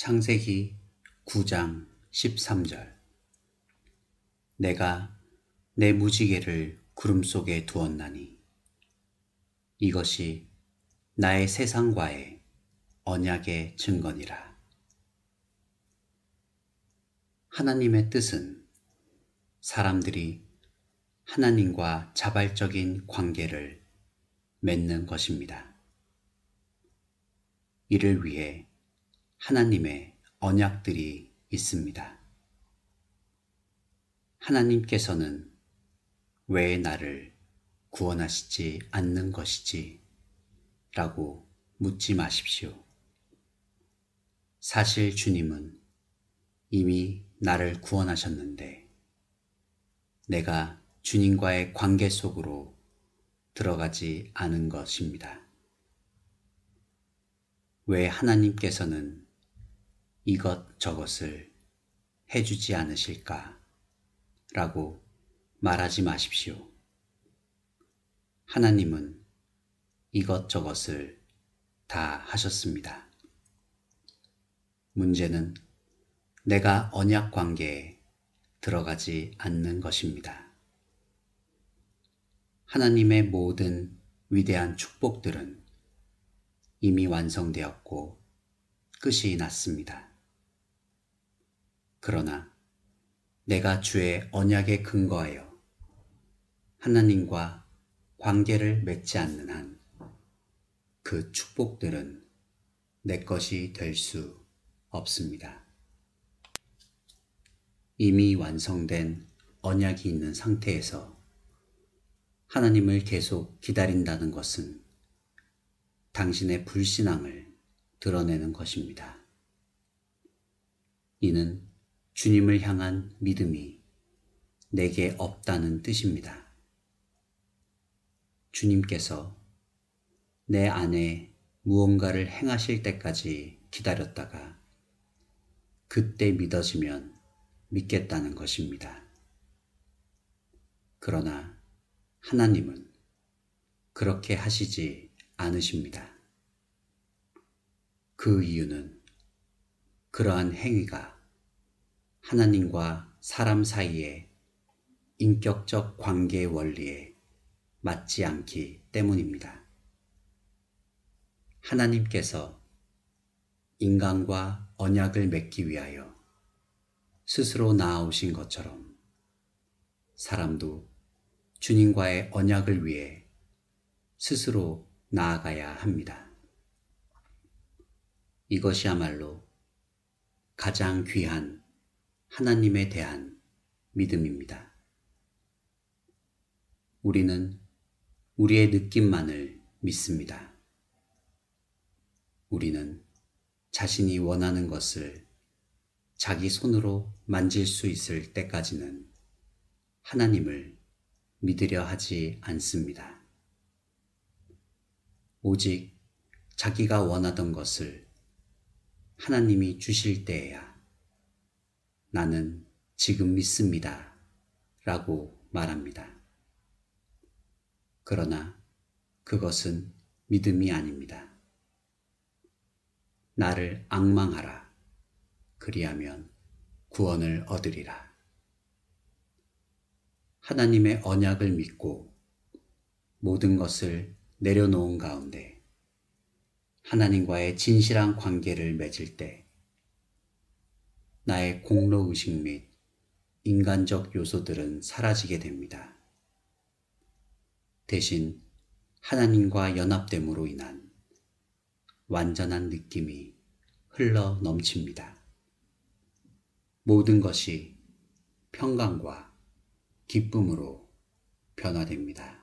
창세기 9장 13절. 내가 내 무지개를 구름 속에 두었나니 이것이 나의 세상과의 언약의 증거니라. 하나님의 뜻은 사람들이 하나님과 자발적인 관계를 맺는 것입니다. 이를 위해 하나님의 언약들이 있습니다. 하나님께서는 왜 나를 구원하시지 않는 것이지? 라고 묻지 마십시오. 사실 주님은 이미 나를 구원하셨는데 내가 주님과의 관계 속으로 들어가지 않은 것입니다. 왜 하나님께서는 이것저것을 해주지 않으실까? 라고 말하지 마십시오. 하나님은 이것저것을 다 하셨습니다. 문제는 내가 언약 관계에 들어가지 않는 것입니다. 하나님의 모든 위대한 축복들은 이미 완성되었고 끝이 났습니다. 그러나 내가 주의 언약에 근거하여 하나님과 관계를 맺지 않는 한 그 축복들은 내 것이 될 수 없습니다. 이미 완성된 언약이 있는 상태에서 하나님을 계속 기다린다는 것은 당신의 불신앙을 드러내는 것입니다. 이는 주님을 향한 믿음이 내게 없다는 뜻입니다. 주님께서 내 안에 무언가를 행하실 때까지 기다렸다가 그때 믿어지면 믿겠다는 것입니다. 그러나 하나님은 그렇게 하시지 않으십니다. 그 이유는 그러한 행위가 하나님과 사람 사이의 인격적 관계의 원리에 맞지 않기 때문입니다. 하나님께서 인간과 언약을 맺기 위하여 스스로 나아오신 것처럼 사람도 주님과의 언약을 위해 스스로 나아가야 합니다. 이것이야말로 가장 귀한 하나님에 대한 믿음입니다. 우리는 우리의 느낌만을 믿습니다. 우리는 자신이 원하는 것을 자기 손으로 만질 수 있을 때까지는 하나님을 믿으려 하지 않습니다. 오직 자기가 원하던 것을 하나님이 주실 때에야 나는 지금 믿습니다. 라고 말합니다. 그러나 그것은 믿음이 아닙니다. 나를 앙망하라. 그리하면 구원을 얻으리라. 하나님의 언약을 믿고 모든 것을 내려놓은 가운데 하나님과의 진실한 관계를 맺을 때 나의 공로의식 및 인간적 요소들은 사라지게 됩니다. 대신 하나님과 연합됨으로 인한 완전한 느낌이 흘러 넘칩니다. 모든 것이 평강과 기쁨으로 변화됩니다.